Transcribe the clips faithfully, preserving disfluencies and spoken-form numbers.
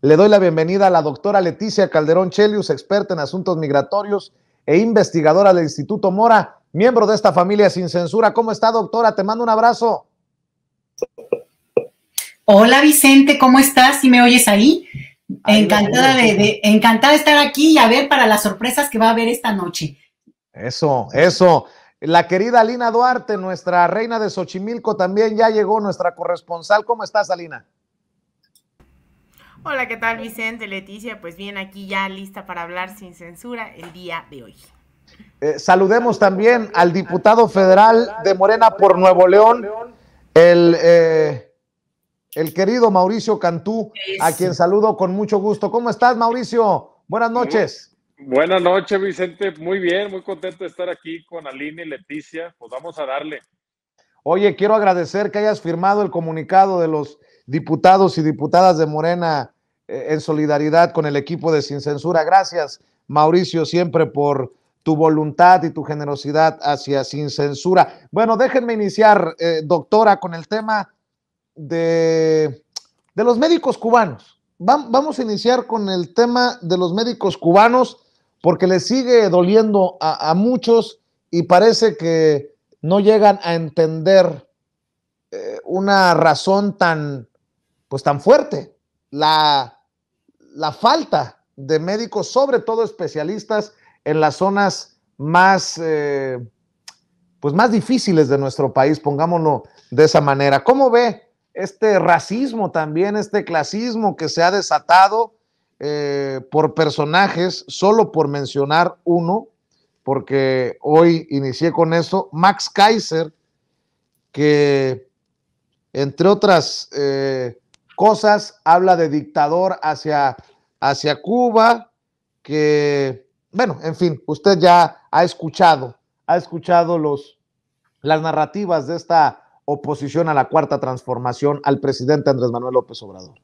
Le doy la bienvenida a la doctora Leticia Calderón Chelius, experta en asuntos migratorios e investigadora del Instituto Mora, miembro de esta familia Sin Censura. ¿Cómo está, doctora? Te mando un abrazo. Hola, Vicente, ¿cómo estás? ¿Sí me oyes ahí? ahí encantada de, de, encantada de estar aquí y a ver para las sorpresas que va a haber esta noche. Eso, eso. La querida Alina Duarte, nuestra reina de Xochimilco, también ya llegó, nuestra corresponsal. ¿Cómo estás, Alina? Hola, ¿qué tal, Vicente, Leticia? Pues bien, aquí ya lista para hablar sin censura el día de hoy. Eh, saludemos también al diputado federal de Morena por Nuevo León, el, eh, el querido Mauricio Cantú, Eso. a quien saludo con mucho gusto. ¿Cómo estás, Mauricio? Buenas noches. Buenas noches, Vicente. Muy bien, muy contento de estar aquí con Alina y Leticia. Pues vamos a darle. Oye, quiero agradecer que hayas firmado el comunicado de los diputados y diputadas de Morena eh, en solidaridad con el equipo de Sin Censura. Gracias, Mauricio, siempre por tu voluntad y tu generosidad hacia Sin Censura. Bueno, déjenme iniciar, eh, doctora, con el tema de, de los médicos cubanos. Va, vamos a iniciar con el tema de los médicos cubanos porque les sigue doliendo a, a muchos y parece que no llegan a entender eh, una razón tan, pues tan fuerte, la, la falta de médicos, sobre todo especialistas en las zonas más, eh, pues más difíciles de nuestro país, pongámoslo de esa manera. ¿Cómo ve este racismo también, este clasismo que se ha desatado eh, por personajes, solo por mencionar uno, porque hoy inicié con eso, Max Kaiser, que entre otras eh, cosas habla de dictador hacia, hacia Cuba, que, bueno, en fin, usted ya ha escuchado, ha escuchado los, las narrativas de esta oposición a la Cuarta Transformación al presidente Andrés Manuel López Obrador.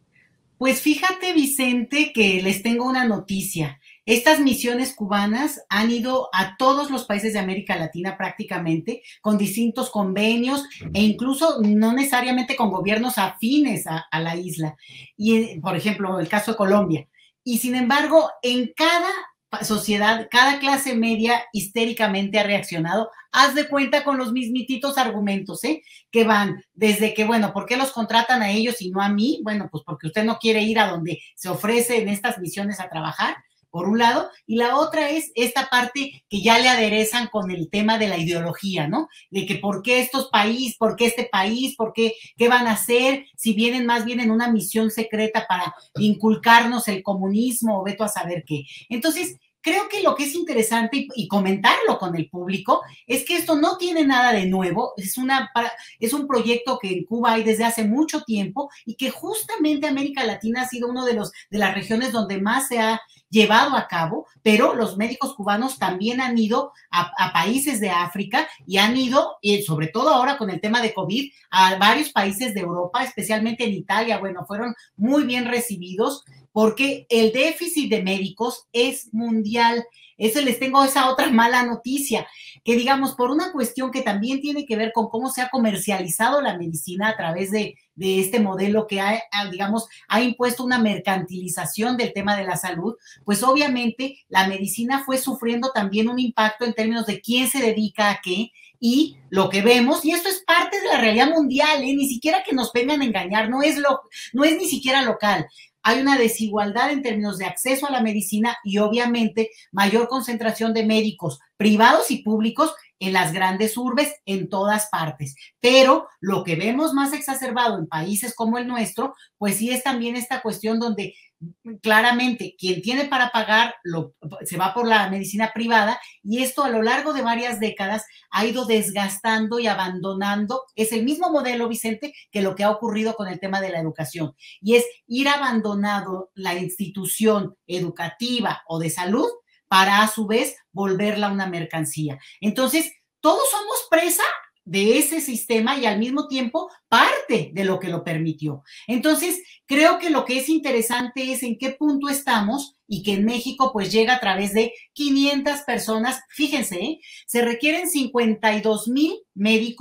Pues fíjate, Vicente, que les tengo una noticia. Estas misiones cubanas han ido a todos los países de América Latina prácticamente, con distintos convenios e incluso no necesariamente con gobiernos afines a, a la isla. Y, por ejemplo, el caso de Colombia. Y sin embargo, en cada sociedad, cada clase media histéricamente ha reaccionado. Haz de cuenta con los mismititos argumentos, ¿eh? Que van desde que, bueno, ¿por qué los contratan a ellos y no a mí? Bueno, pues porque usted no quiere ir a donde se ofrecen estas misiones a trabajar, por un lado, y la otra es esta parte que ya le aderezan con el tema de la ideología, ¿no? De que por qué estos países, por qué este país, por qué, qué van a hacer, si vienen más bien en una misión secreta para inculcarnos el comunismo o veto a saber qué. Entonces, creo que lo que es interesante y, y comentarlo con el público es que esto no tiene nada de nuevo, es, una, es un proyecto que en Cuba hay desde hace mucho tiempo y que justamente América Latina ha sido uno de, los, de las regiones donde más se ha llevado a cabo, pero los médicos cubanos también han ido a, a países de África y han ido, y sobre todo ahora con el tema de COVID, a varios países de Europa, especialmente en Italia. Bueno, fueron muy bien recibidos porque el déficit de médicos es mundial. Eso les tengo esa otra mala noticia, que digamos, por una cuestión que también tiene que ver con cómo se ha comercializado la medicina a través de, de este modelo que ha, digamos, ha impuesto una mercantilización del tema de la salud, pues obviamente la medicina fue sufriendo también un impacto en términos de quién se dedica a qué, y lo que vemos, y esto es parte de la realidad mundial, ¿eh? Ni siquiera que nos vengan a engañar, no es, lo, no es ni siquiera local. Hay una desigualdad en términos de acceso a la medicina y obviamente mayor concentración de médicos privados y públicos en las grandes urbes en todas partes. Pero lo que vemos más exacerbado en países como el nuestro, pues sí es también esta cuestión donde claramente quien tiene para pagar lo, se va por la medicina privada, y esto a lo largo de varias décadas ha ido desgastando y abandonando. Es el mismo modelo, Vicente, que lo que ha ocurrido con el tema de la educación, y es ir abandonando la institución educativa o de salud para a su vez volverla una mercancía. Entonces, todos somos presa de ese sistema y al mismo tiempo parte de lo que lo permitió. Entonces, creo que lo que es interesante es en qué punto estamos y que en México pues llega a través de quinientas personas. Fíjense, ¿eh? Se requieren cincuenta y dos mil médicos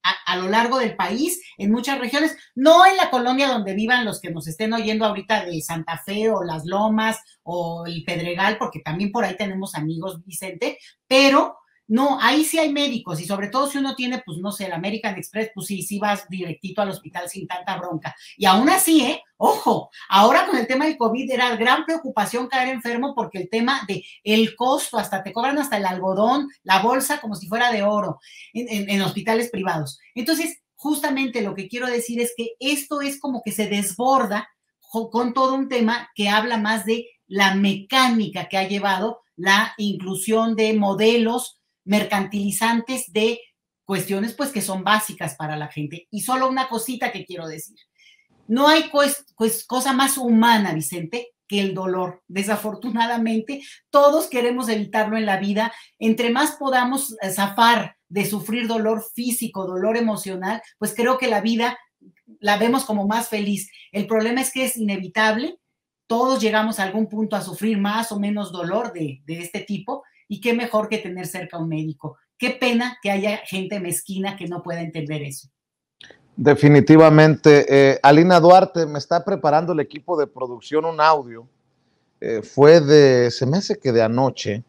a, a lo largo del país, en muchas regiones, no en la colonia donde vivan los que nos estén oyendo ahorita de Santa Fe o Las Lomas o el Pedregal, porque también por ahí tenemos amigos, Vicente, pero no, ahí sí hay médicos y sobre todo si uno tiene, pues no sé, el American Express, pues sí, sí vas directito al hospital sin tanta bronca. Y aún así, ¿eh? Ojo, ahora con el tema del COVID era gran preocupación caer enfermo porque el tema de el costo, hasta te cobran hasta el algodón, la bolsa como si fuera de oro en, en, en hospitales privados. Entonces, justamente lo que quiero decir es que esto es como que se desborda con todo un tema que habla más de la mecánica que ha llevado la inclusión de modelos mercantilizantes de cuestiones pues que son básicas para la gente. Y solo una cosita que quiero decir. No hay pues, pues, cosa más humana, Vicente, que el dolor. Desafortunadamente, todos queremos evitarlo en la vida. Entre más podamos zafar de sufrir dolor físico, dolor emocional, pues creo que la vida la vemos como más feliz. El problema es que es inevitable. Todos llegamos a algún punto a sufrir más o menos dolor de, de este tipo. Y qué mejor que tener cerca a un médico. Qué pena que haya gente mezquina que no pueda entender eso. Definitivamente. Eh, Alina Duarte, me está preparando el equipo de producción un audio. Eh, fue de, se me hace que de anoche,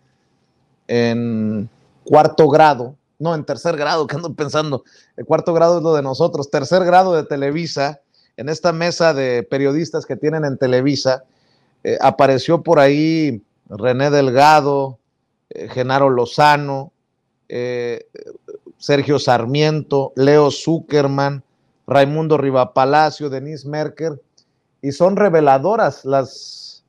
en cuarto grado, no, en tercer grado, que ando pensando, el cuarto grado es lo de nosotros, tercer grado de Televisa, en esta mesa de periodistas que tienen en Televisa, eh, apareció por ahí René Delgado, Eh, Genaro Lozano, eh, Sergio Sarmiento, Leo Zuckerman, Raimundo Rivapalacio, Denise Merker, y son reveladoras las,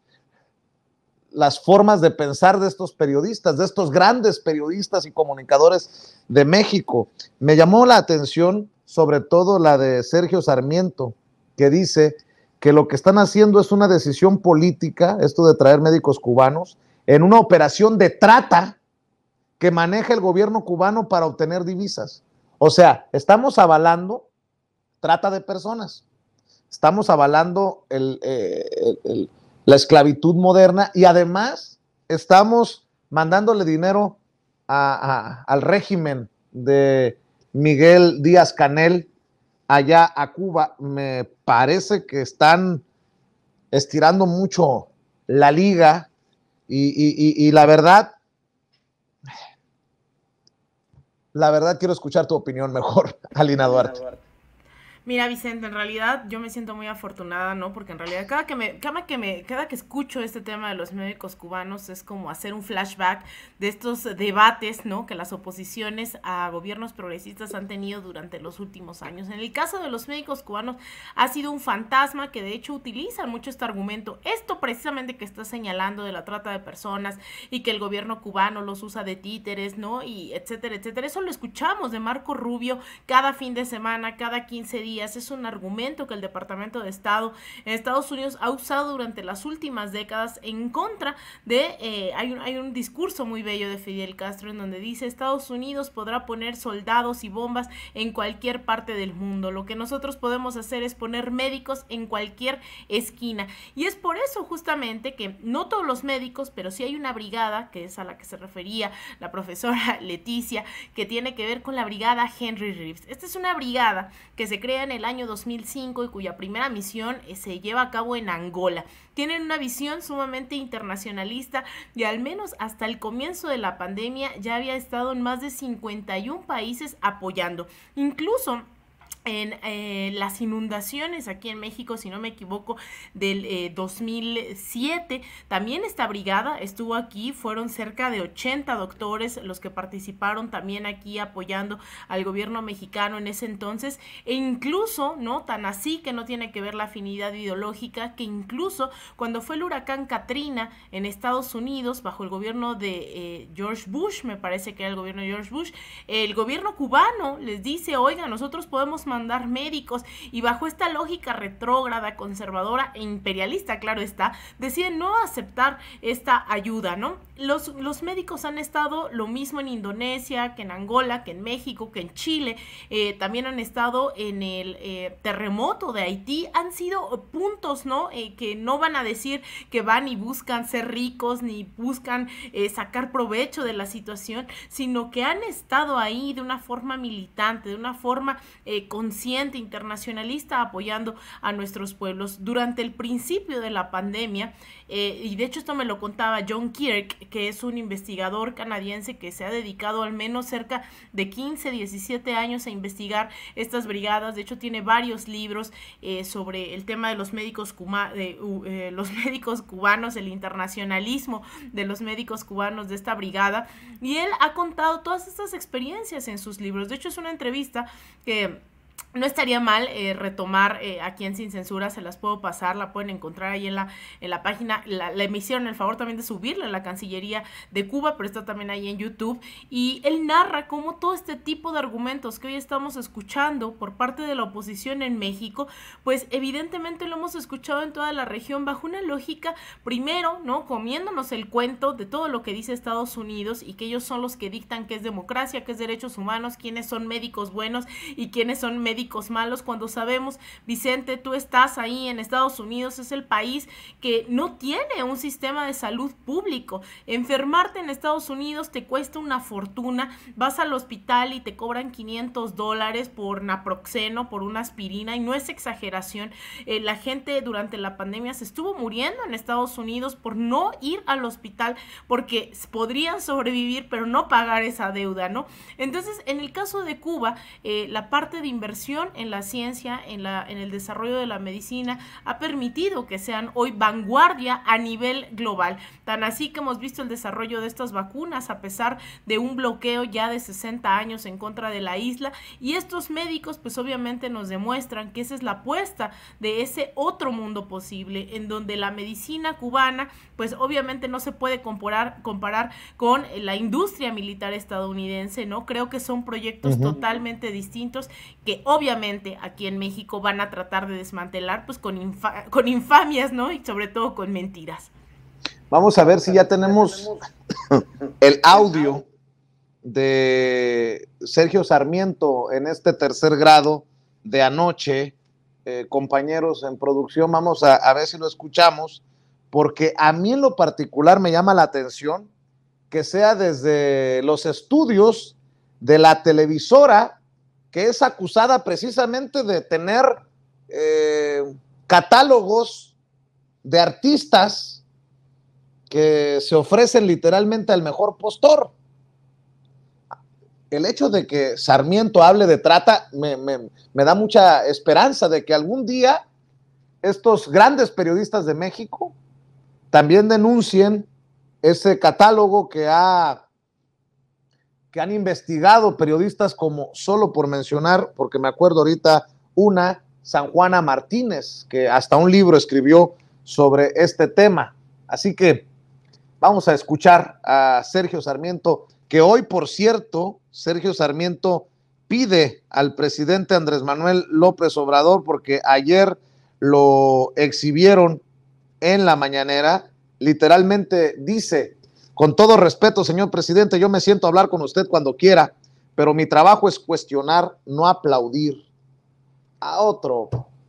las formas de pensar de estos periodistas, de estos grandes periodistas y comunicadores de México. Me llamó la atención sobre todo la de Sergio Sarmiento, que dice que lo que están haciendo es una decisión política, esto de traer médicos cubanos, en una operación de trata que maneja el gobierno cubano para obtener divisas. O sea, estamos avalando trata de personas, estamos avalando el, eh, el, el, la esclavitud moderna y además estamos mandándole dinero a, a, al régimen de Miguel Díaz-Canel allá a Cuba. Me parece que están estirando mucho la liga. Y, y, y, y la verdad, la verdad quiero escuchar tu opinión mejor, Alina Duarte. Mira, Vicente, en realidad yo me siento muy afortunada, ¿no? Porque en realidad cada que me, cada que me, cada que escucho este tema de los médicos cubanos es como hacer un flashback de estos debates, ¿no? Que las oposiciones a gobiernos progresistas han tenido durante los últimos años. En el caso de los médicos cubanos ha sido un fantasma que de hecho utilizan mucho este argumento, esto precisamente que está señalando de la trata de personas y que el gobierno cubano los usa de títeres, ¿no? Y etcétera, etcétera. Eso lo escuchamos de Marco Rubio cada fin de semana, cada quince días. Es un argumento que el Departamento de Estado en Estados Unidos ha usado durante las últimas décadas en contra de, eh, hay, un, hay un discurso muy bello de Fidel Castro en donde dice: Estados Unidos podrá poner soldados y bombas en cualquier parte del mundo, lo que nosotros podemos hacer es poner médicos en cualquier esquina. Y es por eso justamente que no todos los médicos, pero sí hay una brigada, que es a la que se refería la profesora Leticia, que tiene que ver con la brigada Henry Reeves. Esta es una brigada que se crea en el año dos mil cinco y cuya primera misión se lleva a cabo en Angola. Tienen una visión sumamente internacionalista y al menos hasta el comienzo de la pandemia ya había estado en más de cincuenta y un países apoyando. Incluso en eh, las inundaciones aquí en México, si no me equivoco, del eh, dos mil siete, también esta brigada estuvo aquí, fueron cerca de ochenta doctores los que participaron también aquí apoyando al gobierno mexicano en ese entonces, e incluso, ¿no? Tan así que no tiene que ver la afinidad ideológica, que incluso cuando fue el huracán Katrina en Estados Unidos, bajo el gobierno de eh, George Bush, me parece que era el gobierno de George Bush, el gobierno cubano les dice: oiga, nosotros podemos mandar médicos, y bajo esta lógica retrógrada, conservadora e imperialista, claro está, deciden no aceptar esta ayuda, ¿no? Los, los médicos han estado lo mismo en Indonesia, que en Angola, que en México, que en Chile, eh, también han estado en el eh, terremoto de Haití, han sido puntos, ¿no? Eh, que no van a decir que van y buscan ser ricos, ni buscan eh, sacar provecho de la situación, sino que han estado ahí de una forma militante, de una forma eh, consciente, internacionalista, apoyando a nuestros pueblos. Durante el principio de la pandemia, eh, y de hecho esto me lo contaba John Kirk, que es un investigador canadiense que se ha dedicado al menos cerca de quince, diecisiete años a investigar estas brigadas. De hecho tiene varios libros eh, sobre el tema de los médicos, cuma, de, uh, eh, los médicos cubanos, el internacionalismo de los médicos cubanos de esta brigada, y él ha contado todas estas experiencias en sus libros. De hecho es una entrevista que no estaría mal eh, retomar eh, aquí en Sin Censura, se las puedo pasar, la pueden encontrar ahí en la, en la página, la, la me hicieron el favor también de subirla en la Cancillería de Cuba, pero está también ahí en YouTube, y él narra cómo todo este tipo de argumentos que hoy estamos escuchando por parte de la oposición en México, pues evidentemente lo hemos escuchado en toda la región bajo una lógica, primero, ¿no?, comiéndonos el cuento de todo lo que dice Estados Unidos, y que ellos son los que dictan qué es democracia, qué es derechos humanos, quiénes son médicos buenos y quiénes son médicos malos, cuando sabemos, Vicente, tú estás ahí en Estados Unidos, es el país que no tiene un sistema de salud público. Enfermarte en Estados Unidos te cuesta una fortuna, vas al hospital y te cobran quinientos dólares por naproxeno, por una aspirina, y no es exageración. Eh, la gente durante la pandemia se estuvo muriendo en Estados Unidos por no ir al hospital, porque podrían sobrevivir pero no pagar esa deuda, ¿no? Entonces, en el caso de Cuba, eh, la parte de inversión en la ciencia, en, la, en el desarrollo de la medicina, ha permitido que sean hoy vanguardia a nivel global. Tan así que hemos visto el desarrollo de estas vacunas a pesar de un bloqueo ya de sesenta años en contra de la isla, y estos médicos pues obviamente nos demuestran que esa es la apuesta de ese otro mundo posible, en donde la medicina cubana pues obviamente no se puede comparar, comparar con la industria militar estadounidense, ¿no? Creo que son proyectos uh-huh. totalmente distintos, que obviamente aquí en México van a tratar de desmantelar pues con, infa con infamias, ¿no? Y sobre todo con mentiras. Vamos a ver si ya tenemos el audio de Sergio Sarmiento en este tercer grado de anoche. Eh, compañeros en producción, vamos a, a ver si lo escuchamos, porque a mí en lo particular me llama la atención que sea desde los estudios de la televisora, que es acusada precisamente de tener eh, catálogos de artistas que se ofrecen literalmente al mejor postor. El hecho de que Sarmiento hable de trata me, me, me da mucha esperanza de que algún día estos grandes periodistas de México también denuncien ese catálogo que ha que han investigado periodistas como, solo por mencionar, porque me acuerdo ahorita, una, San Juana Martínez, que hasta un libro escribió sobre este tema. Así que vamos a escuchar a Sergio Sarmiento, que hoy, por cierto, Sergio Sarmiento pide al presidente Andrés Manuel López Obrador, porque ayer lo exhibieron en la mañanera, literalmente dice: con todo respeto, señor presidente, yo me siento a hablar con usted cuando quiera, pero mi trabajo es cuestionar, no aplaudir. A otro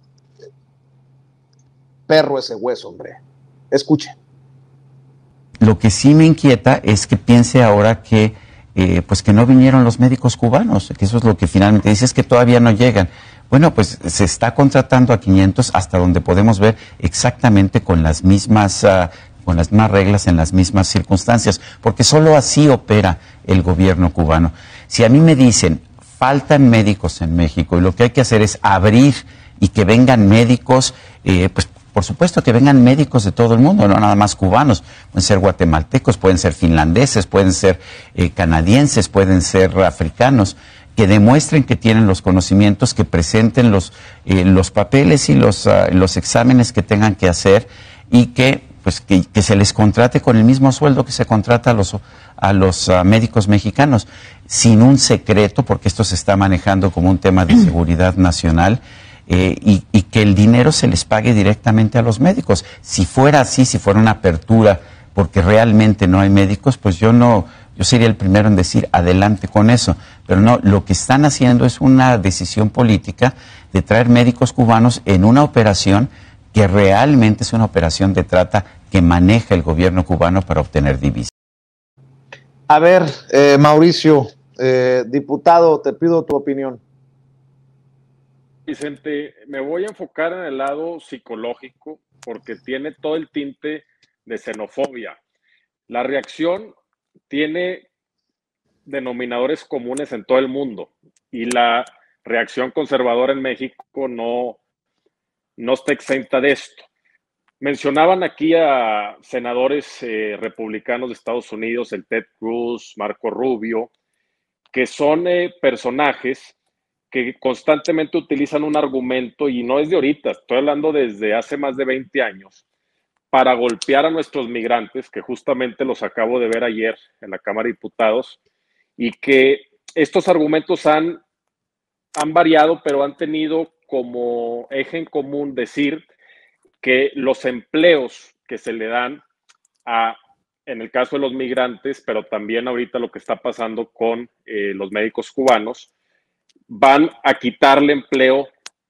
perro ese hueso, hombre. Escuche. Lo que sí me inquieta es que piense ahora que, eh, pues que no vinieron los médicos cubanos, que eso es lo que finalmente dice, es que todavía no llegan. Bueno, pues se está contratando a quinientos hasta donde podemos ver exactamente con las mismas... Uh, con las mismas reglas, en las mismas circunstancias, porque solo así opera el gobierno cubano. Si a mí me dicen, faltan médicos en México y lo que hay que hacer es abrir y que vengan médicos, eh, pues por supuesto que vengan médicos de todo el mundo, no nada más cubanos, pueden ser guatemaltecos, pueden ser finlandeses, pueden ser eh, canadienses, pueden ser africanos, que demuestren que tienen los conocimientos, que presenten los, eh, los papeles y los, uh, los exámenes que tengan que hacer, y que pues que, que se les contrate con el mismo sueldo que se contrata a los, a los uh, médicos mexicanos, sin un secreto, porque esto se está manejando como un tema de seguridad nacional, eh, y, y que el dinero se les pague directamente a los médicos. Si fuera así, si fuera una apertura, porque realmente no hay médicos, pues yo no, yo sería el primero en decir adelante con eso. Pero no, lo que están haciendo es una decisión política de traer médicos cubanos en una operación que realmente es una operación de trata que maneja el gobierno cubano para obtener divisas. A ver, eh, Mauricio, eh, diputado, te pido tu opinión. Vicente, me voy a enfocar en el lado psicológico porque tiene todo el tinte de xenofobia. La reacción tiene denominadores comunes en todo el mundo y la reacción conservadora en México no, no está exenta de esto. Mencionaban aquí a senadores eh, republicanos de Estados Unidos, el Ted Cruz, Marco Rubio, que son eh, personajes que constantemente utilizan un argumento, y no es de ahorita, estoy hablando desde hace más de veinte años, para golpear a nuestros migrantes, que justamente los acabo de ver ayer en la Cámara de Diputados, y que estos argumentos han, han variado, pero han tenido como eje en común decir que los empleos que se le dan a, en el caso de los migrantes, pero también ahorita lo que está pasando con eh, los médicos cubanos, van a quitarle empleo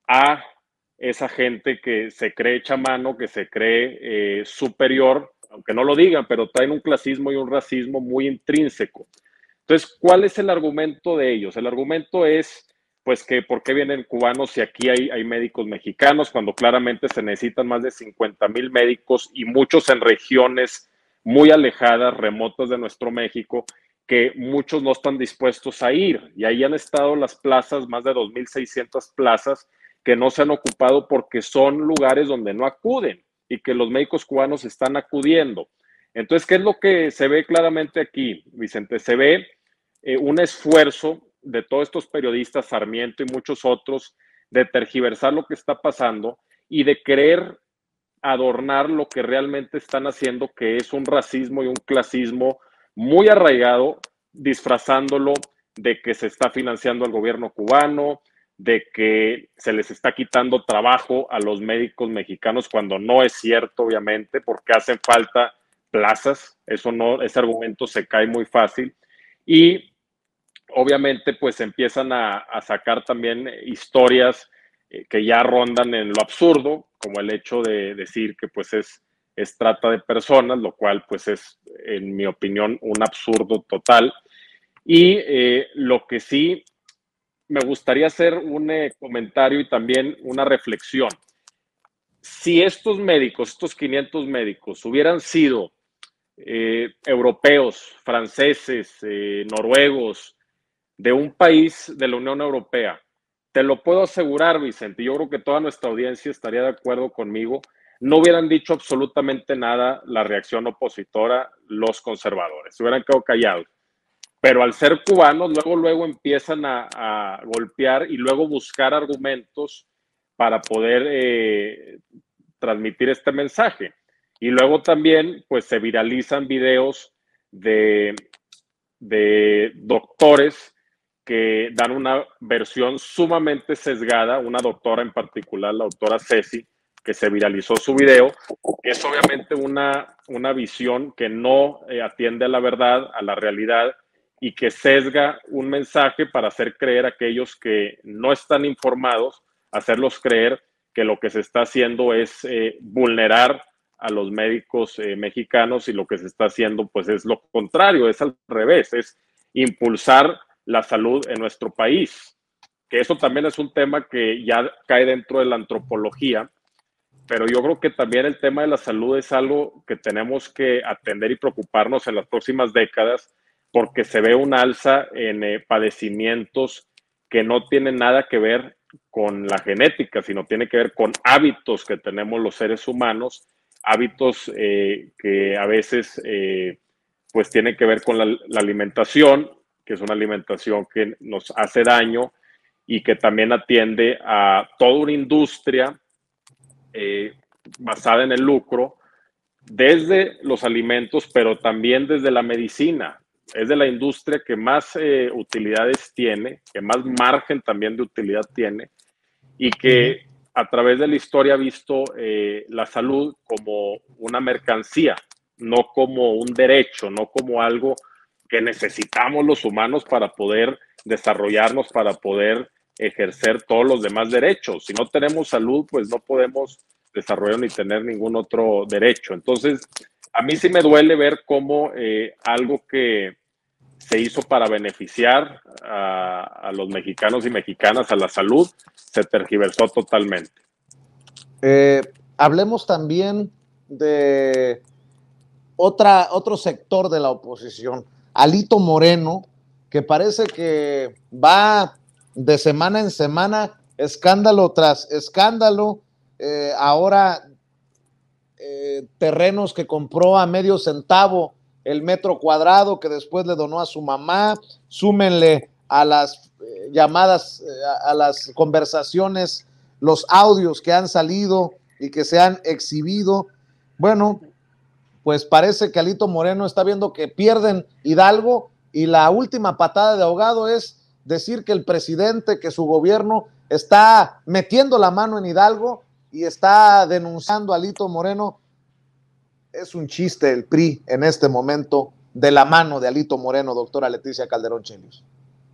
a esa gente que se cree chamano, que se cree eh, superior, aunque no lo digan, pero traen un clasismo y un racismo muy intrínseco. Entonces, ¿cuál es el argumento de ellos? El argumento es, pues, que ¿por qué vienen cubanos si aquí hay, hay médicos mexicanos, cuando claramente se necesitan más de cincuenta mil médicos y muchos en regiones muy alejadas, remotas de nuestro México, que muchos no están dispuestos a ir? Y ahí han estado las plazas, más de dos mil seiscientas plazas, que no se han ocupado porque son lugares donde no acuden y que los médicos cubanos están acudiendo. Entonces, ¿qué es lo que se ve claramente aquí, Vicente? Se ve eh, un esfuerzo de todos estos periodistas, Sarmiento y muchos otros, de tergiversar lo que está pasando y de querer adornar lo que realmente están haciendo, que es un racismo y un clasismo muy arraigado, disfrazándolo de que se está financiando al gobierno cubano, de que se les está quitando trabajo a los médicos mexicanos, cuando no es cierto, obviamente, porque hacen falta plazas. Eso no, ese argumento se cae muy fácil. Y obviamente pues empiezan a, a sacar también historias eh, que ya rondan en lo absurdo, como el hecho de decir que pues es, es trata de personas, lo cual pues es, en mi opinión, un absurdo total. Y eh, lo que sí me gustaría hacer un eh, comentario y también una reflexión. Si estos médicos, estos quinientos médicos, hubieran sido eh, europeos, franceses, eh, noruegos, de un país de la Unión Europea, te lo puedo asegurar, Vicente, yo creo que toda nuestra audiencia estaría de acuerdo conmigo, no hubieran dicho absolutamente nada la reacción opositora, los conservadores, se hubieran quedado callados. Pero al ser cubanos, luego, luego empiezan a, a golpear y luego buscar argumentos para poder eh, transmitir este mensaje. Y luego también, pues, se viralizan videos de, de doctores que dan una versión sumamente sesgada, una doctora en particular, la doctora Ceci, que se viralizó su video, que es obviamente una, una visión que no eh, atiende a la verdad, a la realidad, y que sesga un mensaje para hacer creer a aquellos que no están informados, hacerlos creer que lo que se está haciendo es eh, vulnerar a los médicos eh, mexicanos, y lo que se está haciendo pues es lo contrario, es al revés, es impulsar la salud en nuestro país, que eso también es un tema que ya cae dentro de la antropología, pero yo creo que también el tema de la salud es algo que tenemos que atender y preocuparnos en las próximas décadas, porque se ve un alza en eh, padecimientos que no tienen nada que ver con la genética, sino tiene que ver con hábitos que tenemos los seres humanos, hábitos eh, que a veces eh, pues tienen que ver con la, la alimentación, que es una alimentación que nos hace daño y que también atiende a toda una industria eh, basada en el lucro, desde los alimentos, pero también desde la medicina. Es de la industria que más eh, utilidades tiene, que más margen también de utilidad tiene, y que a través de la historia ha visto eh, la salud como una mercancía, no como un derecho, no como algo que necesitamos los humanos para poder desarrollarnos, para poder ejercer todos los demás derechos. Si no tenemos salud, pues no podemos desarrollar ni tener ningún otro derecho. Entonces, a mí sí me duele ver cómo eh, algo que se hizo para beneficiar a, a los mexicanos y mexicanas, a la salud, se tergiversó totalmente. Eh, hablemos también de otra, otro sector de la oposición, Alito Moreno, que parece que va de semana en semana, escándalo tras escándalo, eh, ahora eh, terrenos que compró a medio centavo el metro cuadrado, que después le donó a su mamá, súmenle a las eh, llamadas, eh, a, a las conversaciones, los audios que han salido y que se han exhibido. Bueno, pues parece que Alito Moreno está viendo que pierden Hidalgo y la última patada de ahogado es decir que el presidente, que su gobierno está metiendo la mano en Hidalgo y está denunciando a Alito Moreno. Es un chiste el P R I en este momento de la mano de Alito Moreno, doctora Leticia Calderón Chelius.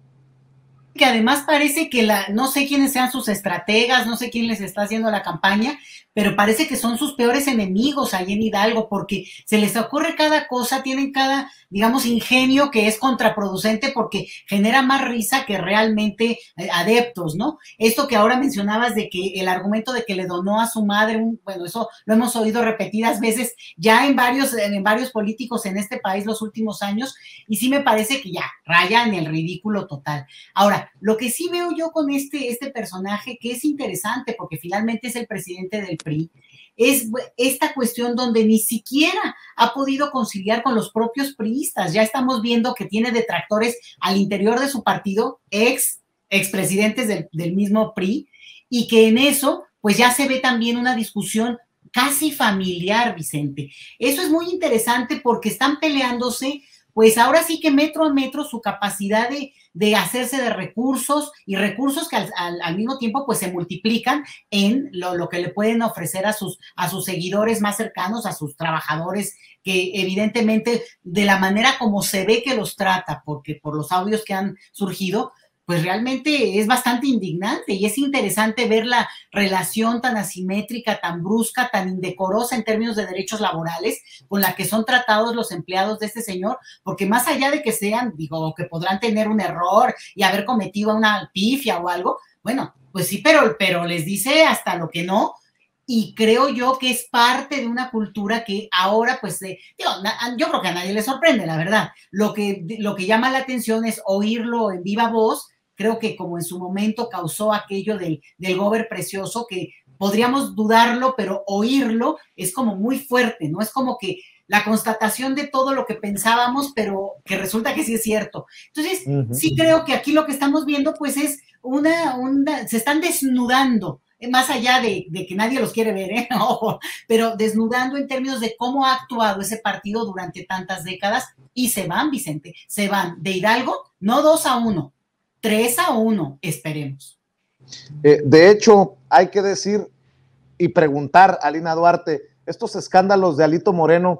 Que además parece que la, no sé quiénes sean sus estrategas, no sé quién les está haciendo la campaña, pero parece que son sus peores enemigos ahí en Hidalgo, porque se les ocurre cada cosa, tienen cada, digamos, ingenio que es contraproducente porque genera más risa que realmente eh, adeptos, ¿no? Esto que ahora mencionabas de que el argumento de que le donó a su madre, un, bueno, eso lo hemos oído repetidas veces ya en varios, en varios políticos en este país los últimos años, y sí me parece que ya raya en el ridículo total. Ahora, lo que sí veo yo con este, este personaje, que es interesante porque finalmente es el presidente del P R I, es esta cuestión donde ni siquiera ha podido conciliar con los propios priistas. Ya estamos viendo que tiene detractores al interior de su partido, ex expresidentes del, del mismo P R I, y que en eso pues ya se ve también una discusión casi familiar, Vicente. Eso es muy interesante porque están peleándose, pues ahora sí que metro a metro su capacidad de, de hacerse de recursos y recursos que al, al, al mismo tiempo pues se multiplican en lo, lo que le pueden ofrecer a sus, a sus seguidores más cercanos, a sus trabajadores, que evidentemente de la manera como se ve que los trata, porque por los audios que han surgido, pues realmente es bastante indignante y es interesante ver la relación tan asimétrica, tan brusca, tan indecorosa en términos de derechos laborales con la que son tratados los empleados de este señor, porque más allá de que sean, digo, que podrán tener un error y haber cometido una pifia o algo, bueno, pues sí, pero, pero les dice hasta lo que no. Y creo yo que es parte de una cultura que ahora, pues, eh, digo, yo creo que a nadie le sorprende, la verdad. Lo que, lo que llama la atención es oírlo en viva voz. Creo que como en su momento causó aquello del, del gober precioso, que podríamos dudarlo, pero oírlo es como muy fuerte, ¿no? Es como que la constatación de todo lo que pensábamos, pero que resulta que sí es cierto. Entonces, uh-huh. sí creo que aquí lo que estamos viendo, pues, es una, una se están desnudando, más allá de, de que nadie los quiere ver, ¿eh? No, pero desnudando en términos de cómo ha actuado ese partido durante tantas décadas, y se van, Vicente, se van de Hidalgo, no dos a uno, tres a uno, esperemos. Eh, de hecho, hay que decir y preguntar a Lina Duarte, estos escándalos de Alito Moreno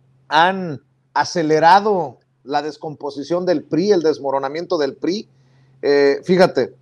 han acelerado la descomposición del P R I, el desmoronamiento del P R I. Eh, fíjate,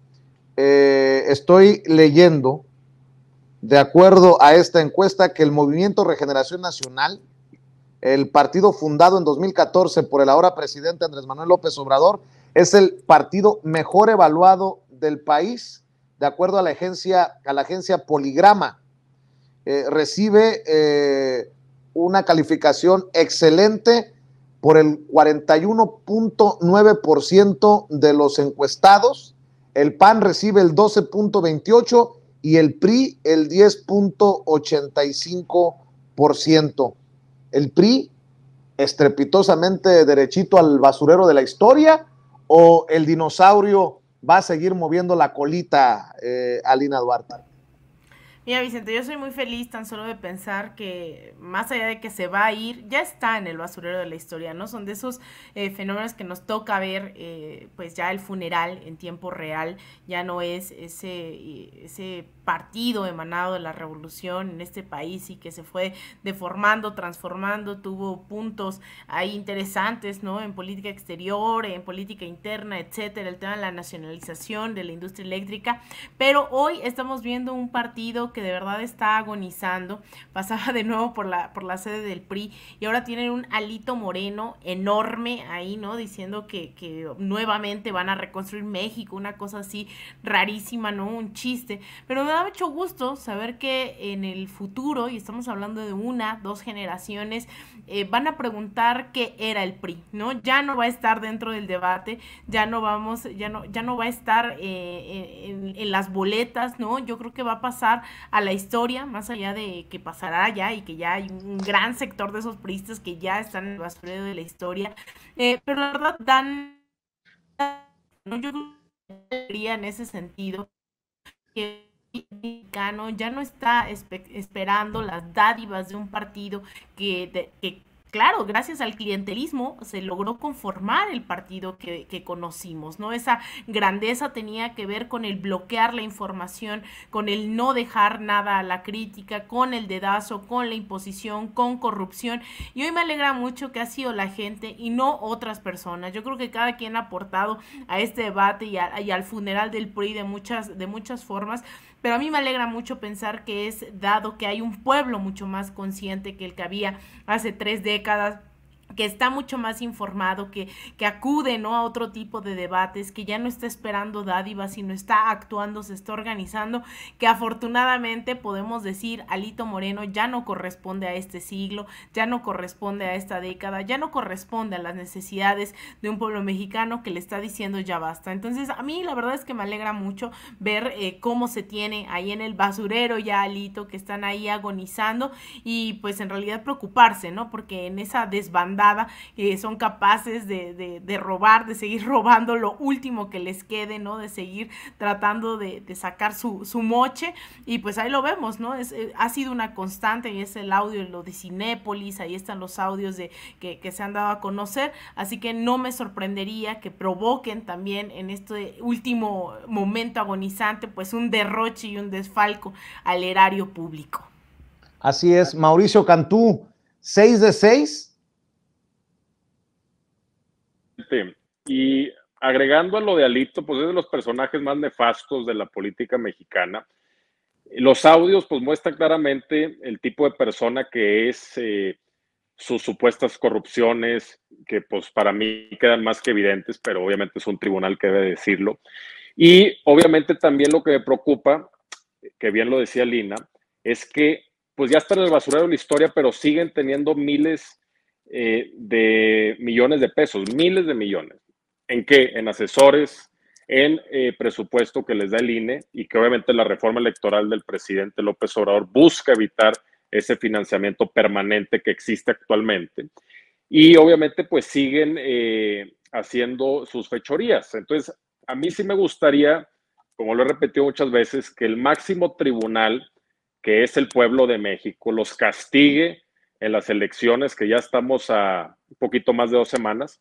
eh, estoy leyendo, de acuerdo a esta encuesta, que el Movimiento Regeneración Nacional, el partido fundado en dos mil catorce por el ahora presidente Andrés Manuel López Obrador, es el partido mejor evaluado del país, de acuerdo a la agencia, a la agencia Poligrama. Eh, recibe eh, una calificación excelente por el cuarenta y uno punto nueve por ciento de los encuestados. El P A N recibe el doce punto veintiocho por ciento y el P R I el diez punto ochenta y cinco por ciento. El P R I estrepitosamente derechito al basurero de la historia, o el dinosaurio va a seguir moviendo la colita, eh, Alina Duarte. Mira, Vicente, yo soy muy feliz tan solo de pensar que más allá de que se va a ir, ya está en el basurero de la historia, ¿no? Son de esos eh, fenómenos que nos toca ver, eh, pues ya el funeral en tiempo real, ya no es ese, ese partido emanado de la revolución en este país y que se fue deformando, transformando, tuvo puntos ahí interesantes, ¿no? En política exterior, en política interna, etcétera, el tema de la nacionalización de la industria eléctrica, pero hoy estamos viendo un partido que de verdad está agonizando, pasaba de nuevo por la, por la sede del P R I y ahora tienen un Alito Moreno enorme ahí, ¿no? Diciendo que, que nuevamente van a reconstruir México, una cosa así rarísima, ¿no? Un chiste, pero me da mucho gusto saber que en el futuro, y estamos hablando de una, dos generaciones, eh, van a preguntar qué era el P R I, ¿no? Ya no va a estar dentro del debate, ya no vamos, ya no, ya no va a estar eh, en, en las boletas, ¿no? Yo creo que va a pasar a la historia, más allá de que pasará ya y que ya hay un gran sector de esos priistas que ya están en el basurero de la historia, eh, pero la verdad dan, ¿no? Yo diría en ese sentido que el mexicano ya no está esperando las dádivas de un partido que, de, que claro, gracias al clientelismo se logró conformar el partido que, que conocimos, ¿no? Esa grandeza tenía que ver con el bloquear la información, con el no dejar nada a la crítica, con el dedazo, con la imposición, con corrupción. Y hoy me alegra mucho que ha sido la gente y no otras personas. Yo creo que cada quien ha aportado a este debate y, a, y al funeral del P R I de muchas, de muchas formas. Pero a mí me alegra mucho pensar que es dado que hay un pueblo mucho más consciente que el que había hace tres décadas, que está mucho más informado, que, que acude, ¿no?, a otro tipo de debates, que ya no está esperando dádivas, sino está actuando, se está organizando, que afortunadamente podemos decir, Alito Moreno ya no corresponde a este siglo, ya no corresponde a esta década, ya no corresponde a las necesidades de un pueblo mexicano que le está diciendo ya basta. Entonces, a mí la verdad es que me alegra mucho ver eh, cómo se tiene ahí en el basurero ya Alito, que están ahí agonizando y pues en realidad preocuparse, ¿no?, porque en esa desbandada Eh, son capaces de, de, de robar, de seguir robando lo último que les quede, ¿no? De seguir tratando de, de sacar su, su moche, y pues ahí lo vemos, ¿no? Es, eh, ha sido una constante, y es el audio, lo de Cinépolis, ahí están los audios de, que, que se han dado a conocer, así que no me sorprendería que provoquen también en este último momento agonizante, pues un derroche y un desfalco al erario público. Así es, Mauricio Cantú, seis de seis. Y agregando a lo de Alito, pues es de los personajes más nefastos de la política mexicana. Los audios pues muestran claramente el tipo de persona que es, eh, sus supuestas corrupciones, que pues para mí quedan más que evidentes, pero obviamente es un tribunal que debe decirlo. Y obviamente también lo que me preocupa, que bien lo decía Lina, es que pues ya están en el basurero de la historia, pero siguen teniendo miles eh, de millones de pesos, miles de millones. ¿En qué? En asesores, en eh, presupuesto que les da el I N E, y que obviamente la reforma electoral del presidente López Obrador busca evitar ese financiamiento permanente que existe actualmente. Y obviamente pues siguen eh, haciendo sus fechorías. Entonces, a mí sí me gustaría, como lo he repetido muchas veces, que el máximo tribunal, que es el pueblo de México, los castigue en las elecciones, que ya estamos a un poquito más de dos semanas,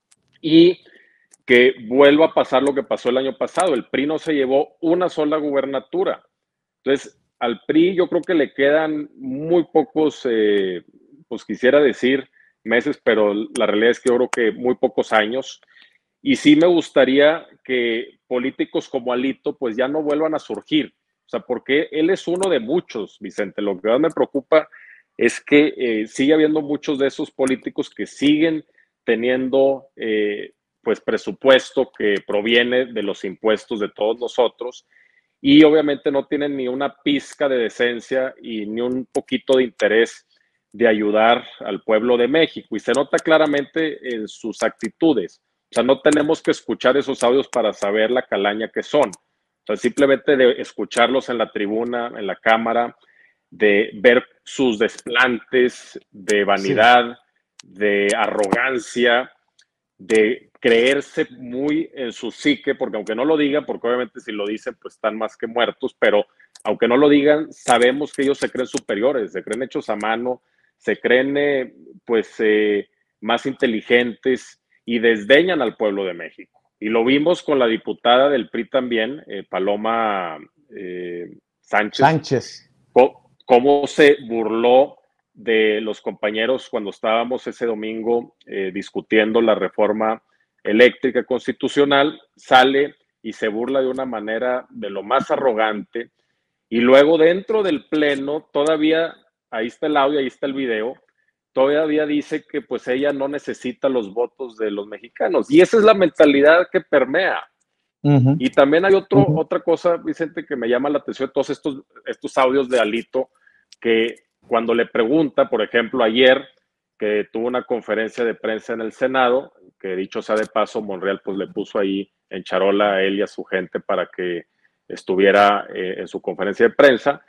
y que vuelva a pasar lo que pasó el año pasado. El P R I no se llevó una sola gubernatura. Entonces, al P R I yo creo que le quedan muy pocos, eh, pues quisiera decir meses, pero la realidad es que yo creo que muy pocos años. Y sí me gustaría que políticos como Alito pues ya no vuelvan a surgir. O sea, porque él es uno de muchos, Vicente. Lo que más me preocupa es que eh, sigue habiendo muchos de esos políticos que siguen teniendo eh, pues presupuesto que proviene de los impuestos de todos nosotros, y obviamente no tienen ni una pizca de decencia y ni un poquito de interés de ayudar al pueblo de México, y se nota claramente en sus actitudes. O sea, no tenemos que escuchar esos audios para saber la calaña que son. O sea, simplemente de escucharlos en la tribuna, en la cámara, de ver sus desplantes de vanidad, sí, de arrogancia, de creerse muy en su psique, porque aunque no lo digan, porque obviamente si lo dicen, pues están más que muertos, pero aunque no lo digan, sabemos que ellos se creen superiores, se creen hechos a mano, se creen eh, pues eh, más inteligentes y desdeñan al pueblo de México. Y lo vimos con la diputada del P R I también, eh, Paloma eh, Sánchez, Sánchez. Cómo se burló de los compañeros cuando estábamos ese domingo eh, discutiendo la reforma eléctrica constitucional, sale y se burla de una manera de lo más arrogante, y luego dentro del pleno todavía, ahí está el audio, ahí está el video, todavía dice que pues ella no necesita los votos de los mexicanos, y esa es la mentalidad que permea. Uh-huh. Y también hay otro, uh-huh. otra cosa, Vicente, que me llama la atención de todos estos, estos audios de Alito, que cuando le pregunta, por ejemplo, ayer, que tuvo una conferencia de prensa en el Senado, que dicho sea de paso, Monreal pues le puso ahí en charola a él y a su gente para que estuviera eh, en su conferencia de prensa,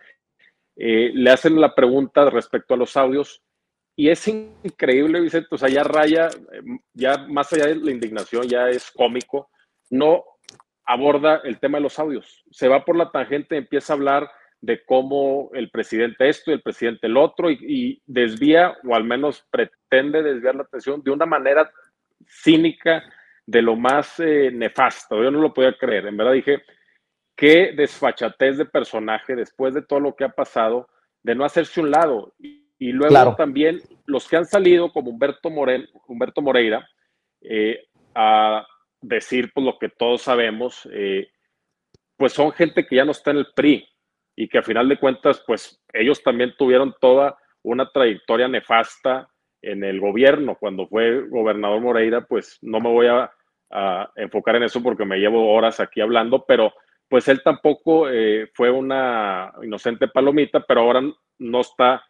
eh, le hacen la pregunta respecto a los audios, y es increíble, Vicente, o sea, ya raya, ya más allá de la indignación, ya es cómico, no aborda el tema de los audios, se va por la tangente, empieza a hablar de cómo el presidente esto y el presidente el otro, y, y desvía, o al menos pretende desviar la atención de una manera cínica, de lo más eh, nefasto. Yo no lo podía creer, en verdad dije, qué desfachatez de personaje después de todo lo que ha pasado, de no hacerse un lado. Y, y luego claro. también los que han salido, como Humberto, Morel, Humberto Moreira, eh, a decir pues lo que todos sabemos, eh, pues son gente que ya no está en el P R I, y que a final de cuentas, pues ellos también tuvieron toda una trayectoria nefasta en el gobierno. Cuando fue gobernador Moreira, pues no me voy a, a enfocar en eso porque me llevo horas aquí hablando, pero pues él tampoco eh, fue una inocente palomita, pero ahora no está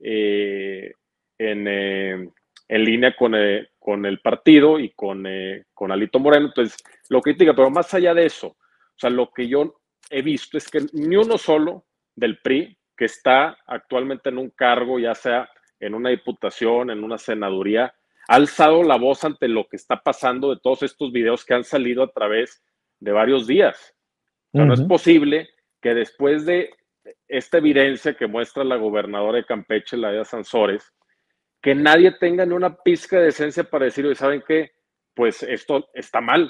eh, en, eh, en línea con, eh, con el partido y con, eh, con Alito Moreno, entonces lo critica, pero más allá de eso, o sea, lo que yo he visto es que ni uno solo del P R I que está actualmente en un cargo, ya sea en una diputación, en una senaduría, ha alzado la voz ante lo que está pasando de todos estos videos que han salido a través de varios días. O sea, uh-huh. No es posible que después de esta evidencia que muestra la gobernadora de Campeche, Laida Sansores, que nadie tenga ni una pizca de decencia para decir, oye, ¿saben qué? Pues esto está mal.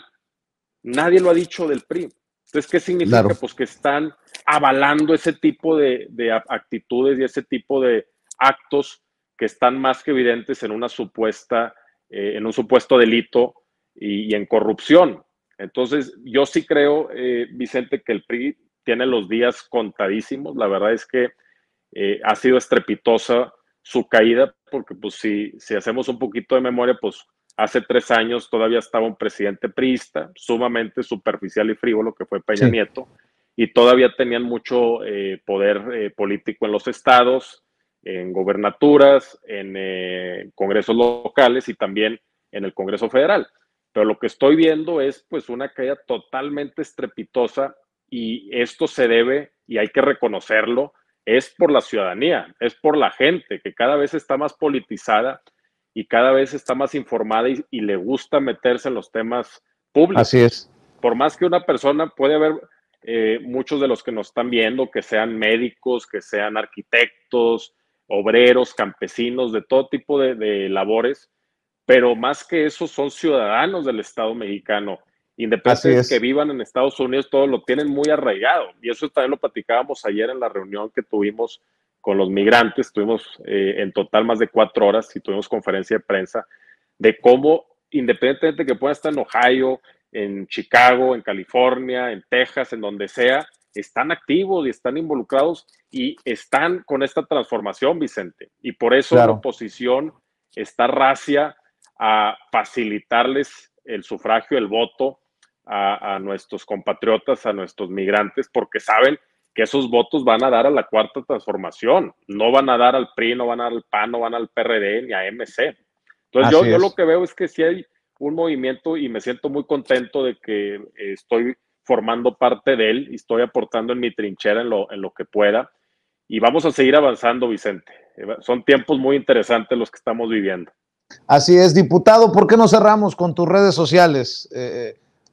Nadie lo ha dicho del P R I. Entonces, ¿qué significa? Claro. Pues que están avalando ese tipo de, de actitudes y ese tipo de actos que están más que evidentes en una supuesta, eh, en un supuesto delito y, y en corrupción. Entonces, yo sí creo, eh, Vicente, que el P R I tiene los días contadísimos. La verdad es que eh, ha sido estrepitosa su caída, porque pues si, si hacemos un poquito de memoria, pues hace tres años todavía estaba un presidente priista, sumamente superficial y frívolo, que fue Peña sí. Nieto, y todavía tenían mucho eh, poder eh, político en los estados, en gobernaturas, en eh, congresos locales y también en el Congreso Federal. Pero lo que estoy viendo es pues una caída totalmente estrepitosa, y esto se debe, y hay que reconocerlo, es por la ciudadanía, es por la gente, que cada vez está más politizada y cada vez está más informada y, y le gusta meterse en los temas públicos. Así es. Por más que una persona, puede haber eh, muchos de los que nos están viendo, que sean médicos, que sean arquitectos, obreros, campesinos, de todo tipo de, de labores, pero más que eso son ciudadanos del Estado mexicano. Independientemente de que vivan en Estados Unidos, todos lo tienen muy arraigado. Y eso también lo platicábamos ayer en la reunión que tuvimos con los migrantes. Tuvimos eh, en total más de cuatro horas y tuvimos conferencia de prensa de cómo, independientemente de que puedan estar en Ohio, en Chicago, en California, en Texas, en donde sea, están activos y están involucrados y están con esta transformación, Vicente. Y por eso claro. La oposición está racia a facilitarles el sufragio, el voto a, a nuestros compatriotas, a nuestros migrantes, porque saben que esos votos van a dar a la cuarta transformación, no van a dar al P R I, no van a dar al P A N, no van al P R D ni a M C. Entonces yo, yo lo que veo es que sí hay un movimiento y me siento muy contento de que eh, estoy formando parte de él y estoy aportando en mi trinchera en lo, en lo que pueda, y vamos a seguir avanzando, Vicente. Son tiempos muy interesantes los que estamos viviendo. Así es, diputado. ¿Por qué no cerramos con tus redes sociales? Eh,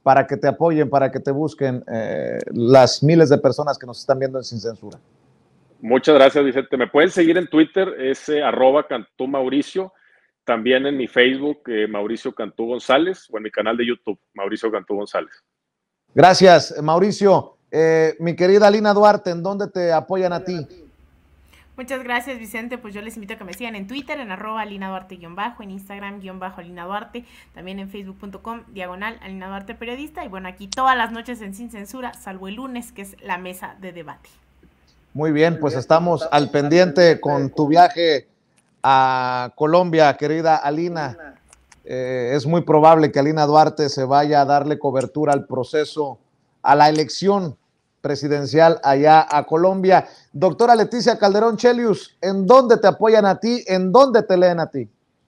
para que te apoyen, para que te busquen eh, las miles de personas que nos están viendo en Sin Censura. Muchas gracias, Vicente. Me pueden seguir en Twitter, es eh, arroba Cantú Mauricio, también en mi Facebook, eh, Mauricio Cantú González, o en mi canal de YouTube, Mauricio Cantú González. Gracias, Mauricio. Eh, mi querida Alina Duarte, ¿en dónde te apoyan a ti? Muchas gracias, Vicente. Pues yo les invito a que me sigan en Twitter, en arroba Alina Duarte guión bajo, en Instagram guión bajo Alina Duarte, también en facebook punto com diagonal Alina Duarte periodista. Y bueno, aquí todas las noches en Sin Censura, salvo el lunes, que es la mesa de debate. Muy bien, pues estamos al pendiente con tu viaje a Colombia, querida Alina. Eh, es muy probable que Alina Duarte se vaya a darle cobertura al proceso, a la elección presidencial allá a Colombia. Doctora Leticia Calderón Chelius, ¿en dónde te apoyan a ti? ¿En dónde te leen a ti?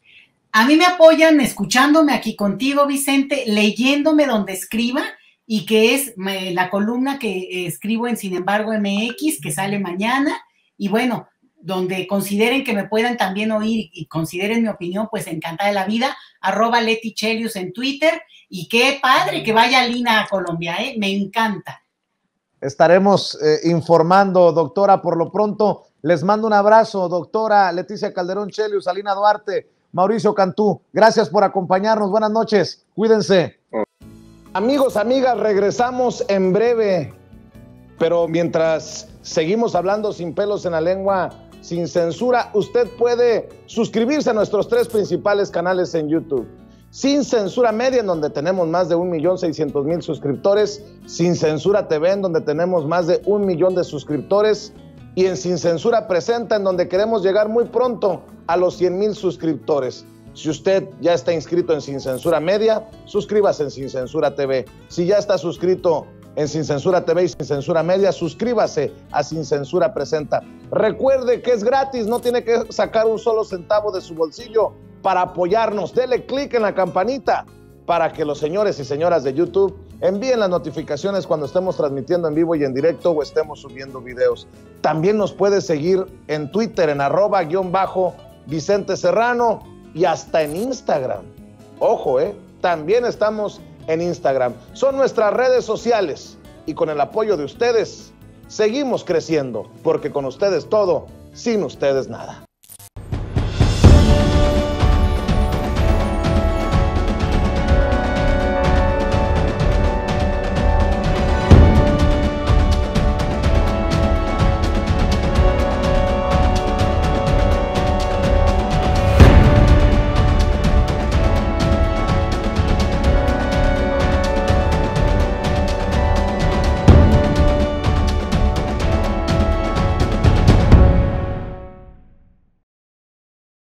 A mí me apoyan escuchándome aquí contigo, Vicente, leyéndome donde escriba, y que es me, la columna que escribo en Sin Embargo M X, que sale mañana, y bueno, donde consideren que me puedan también oír y consideren mi opinión, pues encantada de la vida, arroba Leti Chelius en Twitter, y qué padre que vaya Alina a Colombia, ¿eh? Me encanta. Estaremos eh, informando, doctora. Por lo pronto, les mando un abrazo, doctora Leticia Calderón Chelius, Alina Duarte, Mauricio Cantú. Gracias por acompañarnos. Buenas noches. Cuídense. Amigos, amigas, regresamos en breve. Pero mientras seguimos hablando sin pelos en la lengua, sin censura, usted puede suscribirse a nuestros tres principales canales en YouTube. Sin Censura Media, en donde tenemos más de un millón seiscientos mil suscriptores, Sin Censura T V, en donde tenemos más de un millón de suscriptores, y en Sin Censura Presenta, en donde queremos llegar muy pronto a los cien mil suscriptores. Si usted ya está inscrito en Sin Censura Media, suscríbase en Sin Censura T V. Si ya está suscrito en Sin Censura T V y Sin Censura Media, suscríbase a Sin Censura Presenta. Recuerde que es gratis, no tiene que sacar un solo centavo de su bolsillo para apoyarnos. Dele clic en la campanita para que los señores y señoras de YouTube envíen las notificaciones cuando estemos transmitiendo en vivo y en directo o estemos subiendo videos. También nos puede seguir en Twitter en arroba guión bajo Vicente Serrano y hasta en Instagram. Ojo, eh, también estamos en Instagram. Son nuestras redes sociales y con el apoyo de ustedes seguimos creciendo, porque con ustedes todo, sin ustedes nada.